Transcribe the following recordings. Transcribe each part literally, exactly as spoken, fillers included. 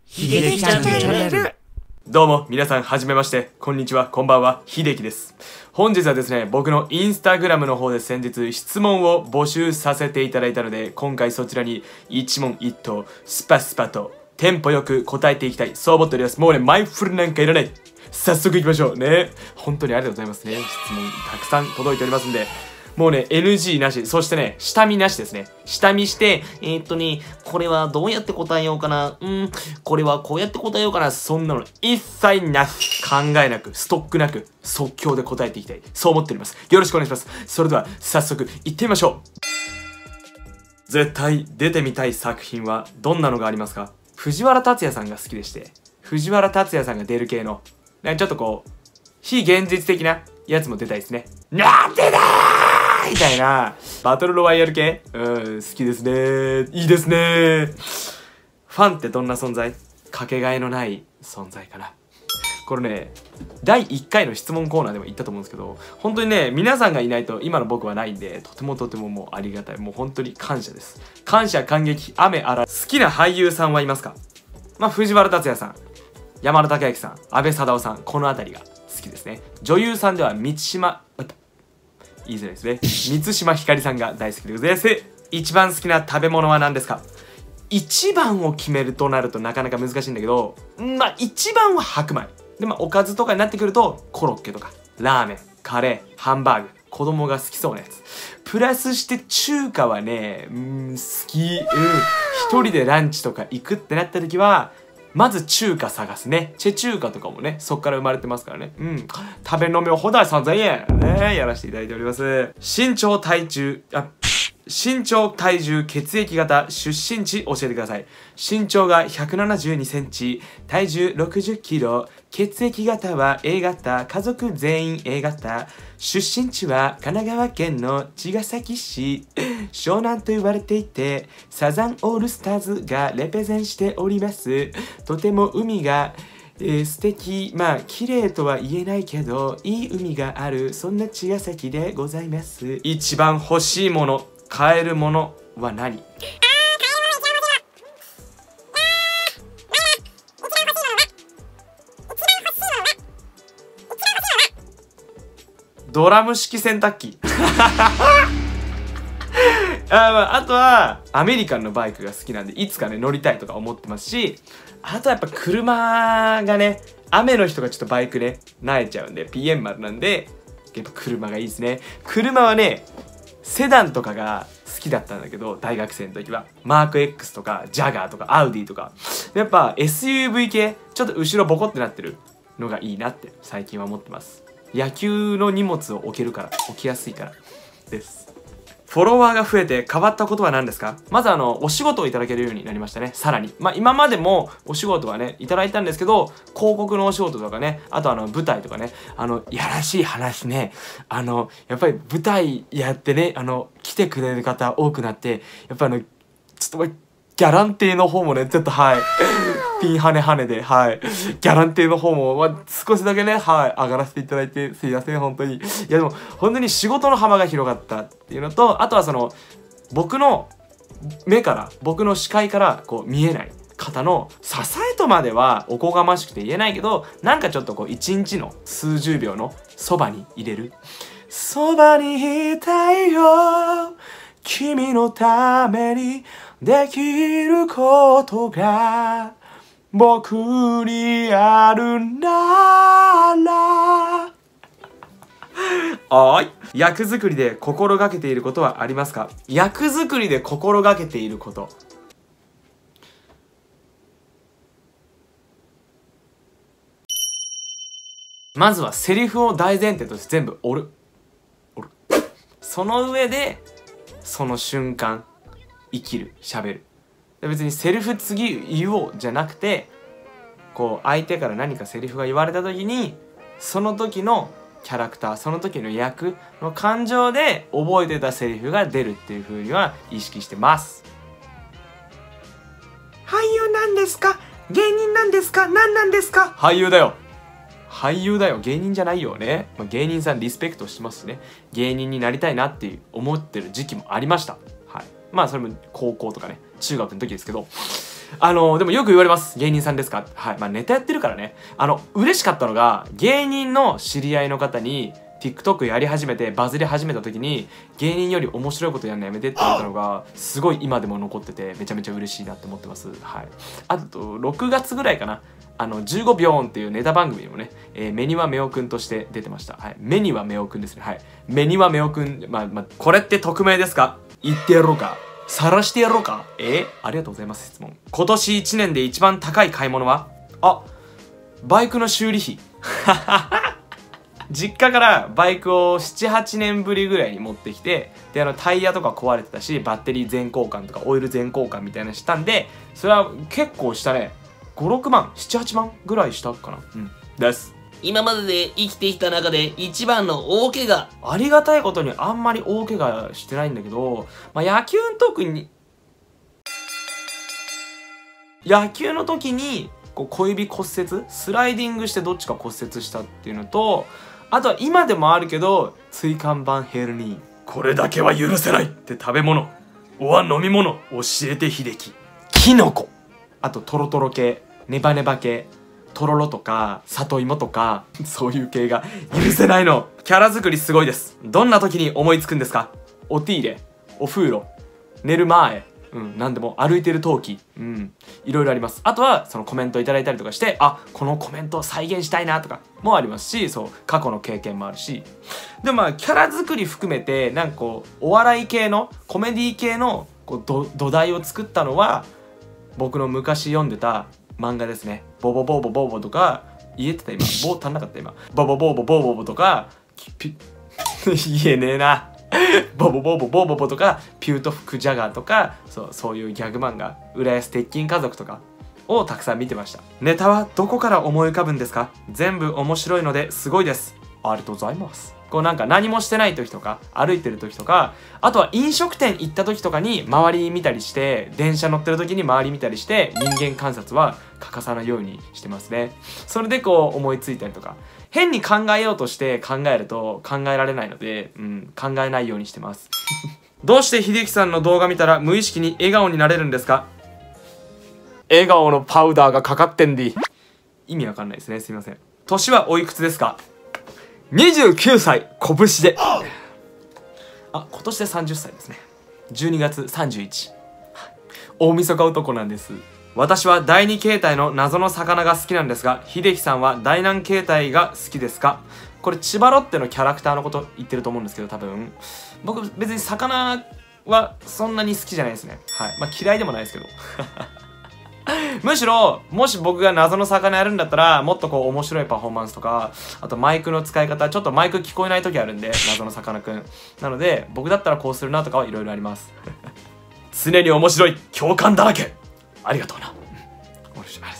秀樹チャンネル。どうも皆さんはじめまして、こんにちは、こんばんは、秀樹です。本日はですね、僕のインスタグラムの方で先日質問を募集させていただいたので、今回そちらに一問一答スパスパとテンポよく答えていきたい、そう思っております。もうね、マイフルなんかいらない。早速いきましょうね。本当にありがとうございますね。質問たくさん届いておりますんで、もうね、エヌジー なし、そしてね、下見なしですね。下見して、えー、っとね、これはどうやって答えようかな。うん、これはこうやって答えようかな。そんなの一切なし。考えなく、ストックなく、即興で答えていきたい。そう思っております。よろしくお願いします。それでは、早速、行ってみましょう。絶対出てみたい作品はどんなのがありますか？藤原竜也さんが好きでして、藤原竜也さんが出る系の、ちょっとこう、非現実的なやつも出たいですね。なんでだーみたいなバトルロワイヤル系、うん、好きですね。いいですね。ファンってどんな存在？かけがえのない存在かな。これね、だいいっかいの質問コーナーでも言ったと思うんですけど、本当にね、皆さんがいないと今の僕はないんで、とてもとてももうありがたい。もう本当に感謝です。感謝感激雨あら。好きな俳優さんはいますか？まあ藤原竜也さん、山田孝之さん、阿部サダヲさん、この辺りが好きですね。女優さんでは満島、言いづらいですね。満島ひかりさんが大好きでございます。一番好きな食べ物は何ですか？一番を決めるとなるとなかなか難しいんだけど、まあ一番は白米。で、まあおかずとかになってくると、コロッケとか、ラーメン、カレー、ハンバーグ、子供が好きそうなやつ。プラスして中華はね、うん、好き。うん。一人でランチとか行くってなった時は、まず中華探すね。チェ中華とかもね、そっから生まれてますからね。うん。食べ飲み放題さんぜんえん。ね、やらせていただいております。身長、体重、あ、身長、体重、血液型、出身地教えてください。身長がひゃくななじゅうにセンチ、体重ろくじゅっキロ、血液型は エー 型、家族全員 エー 型、出身地は神奈川県の茅ヶ崎市、湘南と言われていて、サザンオールスターズがレペゼンしております。とても海が、えー、素敵、まあ綺麗とは言えないけど、いい海がある、そんな茅ヶ崎でございます。一番欲しいもの、買えるものは何？ドラム式洗濯機あ, まあ、あとはアメリカンのバイクが好きなんで、いつかね乗りたいとか思ってますし、あとはやっぱ車がね、雨の日とかちょっとバイクね慣れちゃうんで ピーエム 丸なんで、やっぱ車がいいですね。車はね、セダンとかが好きだったんだけど、大学生の時はマーク X とかジャガーとかアウディとか、やっぱ エスユーブイ 系、ちょっと後ろボコってなってるのがいいなって最近は思ってます。野球の荷物を置けるから、置きやすいからです。フォロワーが増えて変わったことは何ですか？まずあの、お仕事をいただけるようになりましたね。さらに。まあ今までもお仕事はね、いただいたんですけど、広告のお仕事とかね、あとあの、舞台とかね、あの、やらしい話ね、あの、やっぱり舞台やってね、あの、来てくれる方多くなって、やっぱあの、ちょっと、ギャランティーの方もね、ちょっとはい、ピンハネハネで、はい、ギャランティーの方も、まあ、少しだけね、はい、上がらせていただいて、すいません、本当に。いやでも、本当に仕事の幅が広がったっていうのと、あとはその、僕の目から、僕の視界から、こう、見えない方の支えとまでは、おこがましくて言えないけど、なんかちょっとこう、一日の数十秒のそばに入れる。そばにいたいよ、君のためにできることが僕にあるならおい。役作りで心がけていることはありますか？役作りで心がけていること、まずはセリフを大前提として全部折る折るその上でその瞬間生きる、喋る。別にセリフ次言おうじゃなくて、こう相手から何かセリフが言われた時に、その時のキャラクター、その時の役の感情で覚えてたセリフが出るっていう風には意識してます。俳優なんですか？芸人なんですか？何なんですか？俳優だよ。俳優だよ。芸人じゃないよね。まあ、芸人さんリスペクトしてますしね。芸人になりたいなって思ってる時期もありました。はい。まあそれも高校とかね、中学の時ですけど、 あのでもよく言われます。芸人さんですか？はい。まあネタやってるからね。あの、嬉しかったのが、芸人の知り合いの方に、TikTok やり始めて、バズり始めた時に、芸人より面白いことやるのやめてって言われたのが、すごい今でも残ってて、めちゃめちゃ嬉しいなって思ってます。はい。あと、ろくがつぐらいかな。あの、じゅうごびょうっていうネタ番組にもね、えー、目には目をくんとして出てました。はい。目には目をくんですね。はい。目には目をくん。まあ、まあ、これって匿名ですか？言ってやろうか。晒してやろうか。えー、ありがとうございます、質問。今年いちねんで一番高い買い物は？あ、バイクの修理費。実家からバイクをななはちねんぶりぐらいに持ってきて、で、あの、タイヤとか壊れてたし、バッテリー全交換とか、オイル全交換みたいなのしたんで、それは結構したね。ご、ろくまん、なな、はちまんぐらいしたかな。うん。です。 今までで生きてきた中で一番の大怪我。 ありがたいことにあんまり大怪我してないんだけど、まあ、野球の時に、野球の時に、こう小指骨折スライディングしてどっちか骨折したっていうのと、あとは今でもあるけど、椎間板ヘルニー。これだけは許せないって食べ物。おは飲み物。教えて秀樹。キノコ。あとトロトロ系、ネバネバ系。とろろとか、里芋とか、そういう系が許せないの。キャラ作りすごいです。どんな時に思いつくんですか？お手入れ、お風呂、寝る前、うん、なんでも歩いてる時、うん、いろいろあります。あとは、そのコメントいただいたりとかして、あ、このコメントを再現したいなとかもありますし、そう、過去の経験もあるし。でもまあ、キャラ作り含めて、なんかこう、お笑い系の、コメディ系のこうど土台を作ったのは、僕の昔読んでた漫画ですね。ボボボボボボとか、言えてた今。棒足んなかった今。ボボボボボボボとか、ピ言えねえな。ボボボボボボボとか、ピュートフクジャガーとか、そう、そういうギャグ漫画、浦安鉄筋家族とかをたくさん見てました。ネタはどこから思い浮かぶんですか？全部面白いのですごいです。ありがとうございます。こうなんか何もしてない時とか、歩いてる時とか、あとは飲食店行った時とかに周り見たりして、電車乗ってる時に周り見たりして、人間観察は欠かさないようにしてますね。それでこう思いついたりとか、変に考えようとして考えると考えられないので、うん、考えないようにしてます。どうして秀樹さんの動画見たら無意識に笑顔になれるんですか？笑顔のパウダーがかかってんで。意味わかんないですね。すいません。年はおいくつですか？にじゅうきゅうさい、拳で。あ、今年でさんじゅっさいですね。じゅうにがつさんじゅういち。大晦日男なんです。私はだいに形態の謎の魚が好きなんですが、秀樹さんはだいなん形態が好きですか？これ千葉ロッテのキャラクターのこと言ってると思うんですけど、多分僕別に魚はそんなに好きじゃないですね。はい。まあ嫌いでもないですけど。むしろ、もし僕が謎の魚やるんだったら、もっとこう面白いパフォーマンスとか、あとマイクの使い方、ちょっとマイク聞こえない時あるんで、謎の魚くん。なので、僕だったらこうするなとかはいろいろあります。常に面白い、共感だらけ。ありがとうな。ありがとうございます。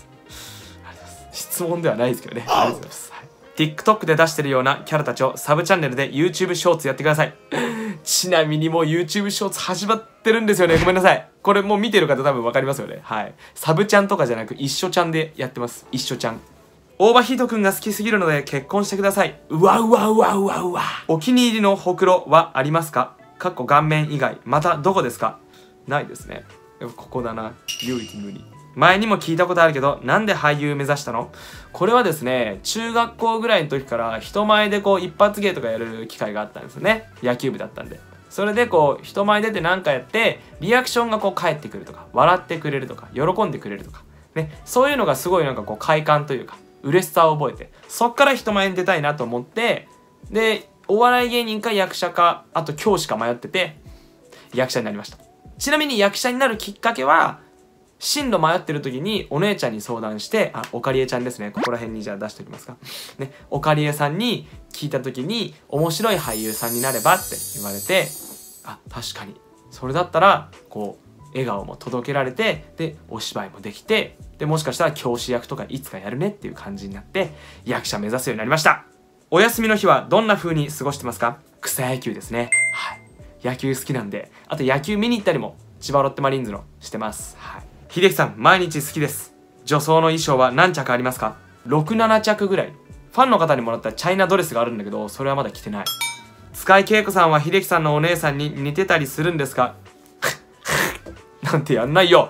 質問ではないですけどね。ありがとうございます。はい、TikTok で出してるようなキャラたちをサブチャンネルで YouTube ショーツやってください。ちなみにもう YouTube ショーツ始まってるんですよね。ごめんなさい。これもう見てる方多分わかりますよね。はい。サブちゃんとかじゃなく一緒ちゃんでやってます。一緒ちゃん。大場ヒトくんが好きすぎるので結婚してください。うわうわうわうわうわ。お気に入りのほくろはありますか？かっこ顔面以外。またどこですか？ないですね。ここだな。唯一無二。前にも聞いたことあるけど、なんで俳優目指したの？これはですね、中学校ぐらいの時から人前でこう一発芸とかやる機会があったんですよね。野球部だったんで。それでこう人前出て何かやって、リアクションがこう返ってくるとか、笑ってくれるとか、喜んでくれるとか、ね、そういうのがすごいなんかこう快感というか、嬉しさを覚えて、そっから人前に出たいなと思って、で、お笑い芸人か役者か、あと教師か迷ってて、役者になりました。ちなみに役者になるきっかけは、進路迷ってる時にお姉ちゃんに相談して、あ、おかりえちゃんですね。ここら辺にじゃあ出しておきますか。ね、おかりえさんに聞いた時に、面白い俳優さんになればって言われて、あ、確かに。それだったら、こう、笑顔も届けられて、で、お芝居もできて、で、もしかしたら教師役とかいつかやるねっていう感じになって、役者目指すようになりました。お休みの日はどんな風に過ごしてますか？草野球ですね。はい。野球好きなんで、あと野球見に行ったりも、千葉ロッテマリーンズのしてます。はい。秀樹さん、毎日好きです。女装の衣装は何着ありますか？ ろく、なな 着ぐらい。ファンの方にもらったチャイナドレスがあるんだけど、それはまだ着てない。塚井恵子さんは秀樹さんのお姉さんに似てたりするんですか？なんてやんないよ。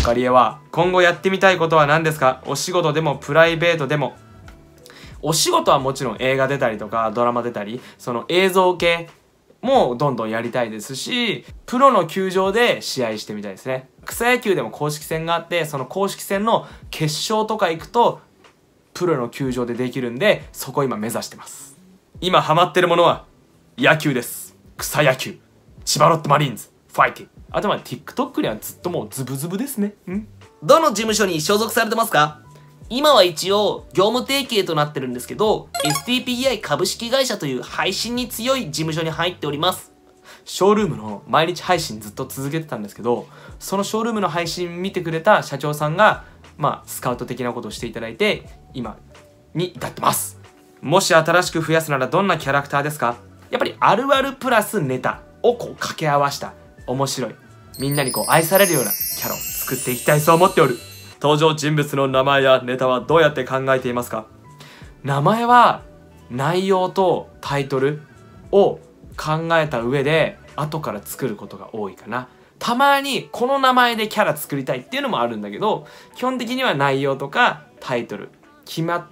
ガリエは今後やってみたいことは何ですか？お仕事でもプライベートでも。お仕事はもちろん映画出たりとかドラマ出たり、その映像系もどんどんやりたいですし、プロの球場で試合してみたいですね。草野球でも公式戦があって、その公式戦の決勝とか行くとプロの球場でできるんで、そこ今目指してます。今ハマってるものは野球です。草野球、千葉ロッテマリーンズ、ファイティング。あとは TikTok にはずっともうズブズブですね。んどの事務所に所属されてますか？今は一応業務提携となってるんですけど、 エスティーピーアイ 株式会社という配信に強い事務所に入っております。 ショールームの毎日配信ずっと続けてたんですけど、そのショールームの配信見てくれた社長さんがまあスカウト的なことをしていただいて今に至ってます。もし新しく増やすならどんなキャラクターですか？やっぱりあるあるプラスネタをこう掛け合わした面白い、みんなにこう愛されるようなキャラを作っていきたいと思っておる。登場人物の名前やネタはどうやって考えていますか？名前は内容とタイトルを考えた上で後から作ることが多いかな。たまにこの名前でキャラ作りたいっていうのもあるんだけど、基本的には内容とかタイトル決まって、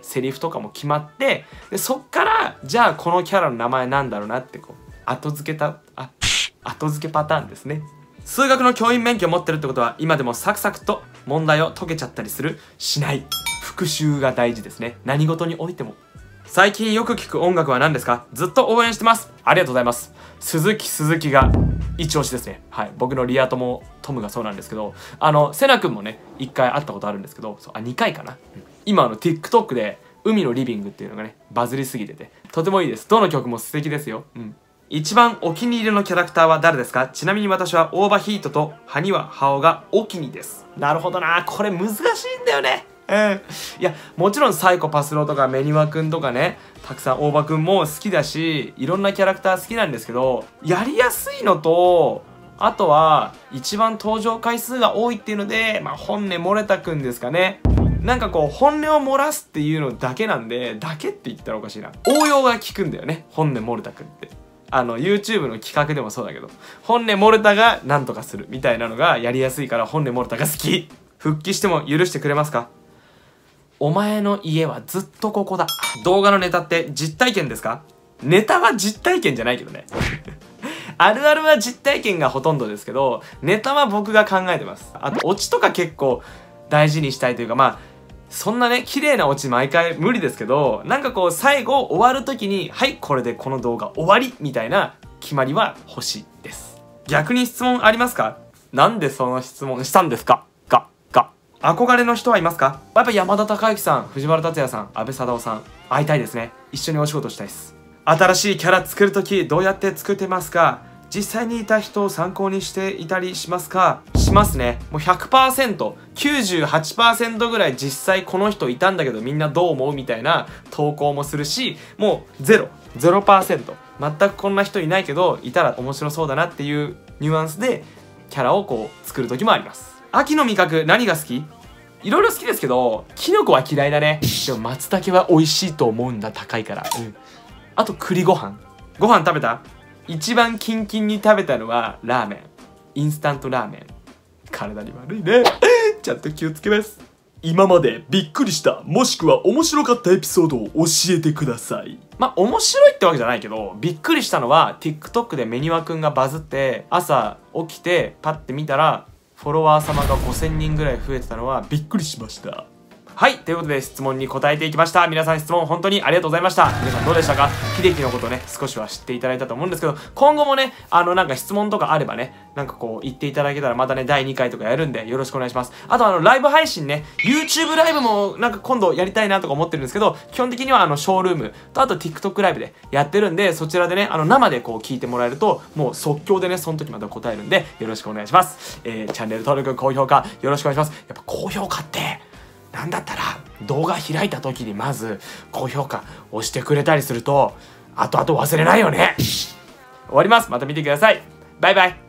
セリフとかも決まって、でそっからじゃあこのキャラの名前なんだろうなってこう後付けたあ後付けパターンですね。数学の教員免許を持ってるってことは今でもサクサクと問題を解けちゃったりする？しない。復習が大事ですね。何事においても。最近よく聞く音楽は何ですか？ずっと応援してます。ありがとうございます。鈴木鈴木が一押しですね。はい。僕のリア友トムがそうなんですけど、あのセナ君もねいっかい会ったことあるんですけど、そうあにかいかな、うん、今あの TikTok で海のリビングっていうのがねバズりすぎててとてもいいです。どの曲も素敵ですよ。うん。一番お気に入りのキャラクターは誰ですか？ちなみに私はオーバーヒートとハニワハオがお気に入りです。なるほどな、これ難しいんだよね。うん。いや、もちろんサイコパスロとかメニワくんとかね、たくさん大場くんも好きだし、いろんなキャラクター好きなんですけど、やりやすいのと、あとは一番登場回数が多いっていうので、まあ本音漏れたくんですかね。なんかこう本音を漏らすっていうのだけなんで、だけって言ったらおかしいな。応用が効くんだよね、本音漏れたくんって。あの YouTube の企画でもそうだけど、本音漏れたが何とかするみたいなのがやりやすいから本音漏れたが好き。復帰しても許してくれますか？お前の家はずっとここだ。動画のネタって実体験ですか？ネタは実体験じゃないけどね。あるあるは実体験がほとんどですけど、ネタは僕が考えてます。あとオチとか結構大事にしたいというか、まあそんなね綺麗なオチ毎回無理ですけど、なんかこう最後終わる時にはいこれでこの動画終わりみたいな決まりは欲しいです。逆に質問ありますか？なんでその質問したんですか？がが憧れの人はいますか？やっぱ山田孝之さん、藤原竜也さん、阿部サダヲさん会いたいですね。一緒にお仕事したいです。新しいキャラ作る時どうやって作ってますか？実際にいた人を参考にしていたりしますか？しますね。もう ひゃくパーセント、きゅうじゅうはちパーセント ぐらい実際この人いたんだけどみんなどう思うみたいな投稿もするし、もうゼロ、ゼロパーセント。全くこんな人いないけどいたら面白そうだなっていうニュアンスでキャラをこう作る時もあります。秋の味覚何が好き？いろいろ好きですけど、キノコは嫌いだね。でも松茸は美味しいと思うんだ、高いから。うん。あと栗ご飯。ご飯食べた？一番キンキンに食べたのはラーメン。インスタントラーメン。体に悪いね。ちゃんと気をつけます。今までびっくりしたもしくは面白かったエピソードを教えてください。まあ面白いってわけじゃないけど、びっくりしたのは TikTok でメニワくんがバズって朝起きてパッて見たらフォロワー様がごせんにんぐらい増えてたのはびっくりしました。はい、ということで質問に答えていきました。皆さん質問本当にありがとうございました。皆さんどうでしたか？秀樹のことね、少しは知っていただいたと思うんですけど、今後もね、あのなんか質問とかあればね、なんかこう言っていただけたらまたね、だいにかいとかやるんでよろしくお願いします。あとあのライブ配信ね、YouTube ライブもなんか今度やりたいなとか思ってるんですけど、基本的にはあのショールームとあと TikTok ライブでやってるんで、そちらでね、あの生でこう聞いてもらえると、もう即興でね、その時また答えるんでよろしくお願いします。えー、チャンネル登録、高評価よろしくお願いします。やっぱ高評価ってなんだったら動画開いた時にまず高評価押してくれたりすると後々忘れないよね。終わります。また見てください。バイバイ。